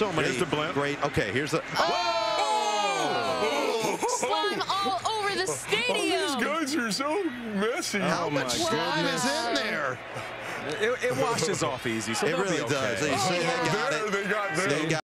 so many great. Okay, here's the. Slime all over the stadium. These guys are so messy. How much slime is in there? It washes off easy, so it really does. They got